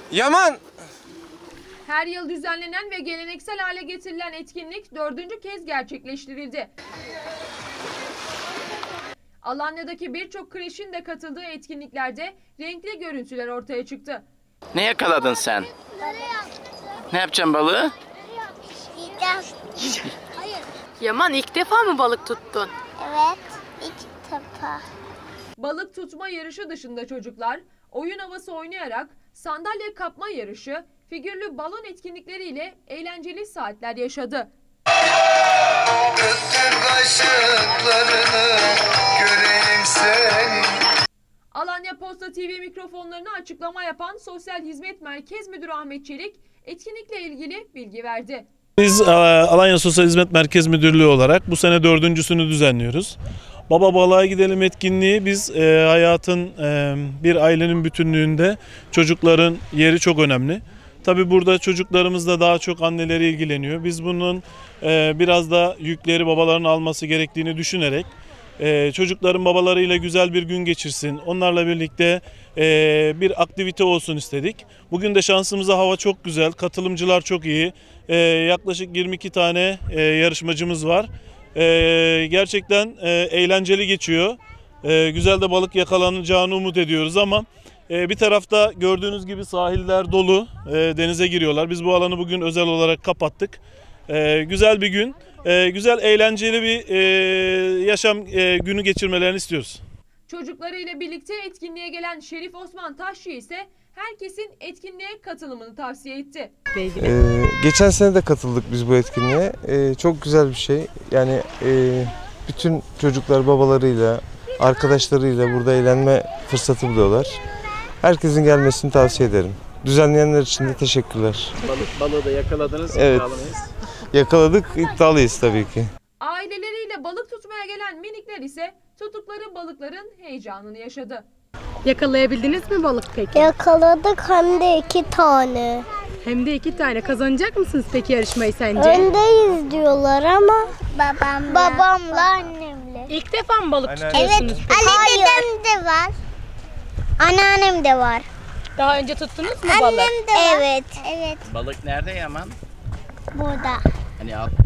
Yaman! Her yıl düzenlenen ve geleneksel hale getirilen etkinlik 4. kez gerçekleştirildi. Alanya'daki birçok kreşin de katıldığı etkinliklerde renkli görüntüler ortaya çıktı. Ne yakaladın sen? Ne yapacaksın balığı? Yaman ilk defa mı balık tuttun? Evet, ilk defa. Balık tutma yarışı dışında çocuklar oyun havası oynayarak sandalye kapma yarışı, figürlü balon etkinlikleriyle eğlenceli saatler yaşadı. Alanya Posta TV mikrofonlarına açıklama yapan Sosyal Hizmet Merkez Müdürü Ahmet Çelik etkinlikle ilgili bilgi verdi. Biz Alanya Sosyal Hizmet Merkez Müdürlüğü olarak bu sene 4.'sünü düzenliyoruz. Baba Balığa Gidelim etkinliği biz hayatın bir ailenin bütünlüğünde çocukların yeri çok önemli. Tabii burada çocuklarımız da daha çok anneleri ilgileniyor. Biz bunun biraz da yükleri babaların alması gerektiğini düşünerek çocukların babalarıyla güzel bir gün geçirsin, onlarla birlikte bir aktivite olsun istedik. Bugün de şansımıza hava çok güzel, katılımcılar çok iyi. Yaklaşık 22 tane yarışmacımız var. Gerçekten eğlenceli geçiyor. Güzel de balık yakalanacağını umut ediyoruz ama bir tarafta gördüğünüz gibi sahiller dolu, denize giriyorlar. Biz bu alanı bugün özel olarak kapattık. Güzel bir gün, güzel eğlenceli bir yaşam günü geçirmelerini istiyoruz. Çocuklarıyla birlikte etkinliğe gelen Şerif Osman Taşçı ise herkesin etkinliğe katılımını tavsiye etti. Geçen sene de katıldık biz bu etkinliğe. Çok güzel bir şey. Yani bütün çocuklar babalarıyla, arkadaşlarıyla burada eğlenme fırsatı buluyorlar. Herkesin gelmesini tavsiye ederim. Düzenleyenler için de teşekkürler. Balığı da yakaladınız. Evet. Yakaladık, iddialıyız tabii ki. Aileleriyle balık tutmaya gelen minikler ise tuttukları balıkların heyecanını yaşadı. Yakalayabildiniz mi balık peki? Yakaladık hem de 2 tane. Hem de 2 tane. Kazanacak mısınız peki yarışmayı sence? Öndeyiz diyorlar ama babamla annemle. İlk defa mı balık Evet, tutuyorsunuz peki? Ali dedem de var. Anneannem de var. Daha önce tuttunuz mu balık? Annem de var. Evet. Balık nerede Yaman? Burada. Hani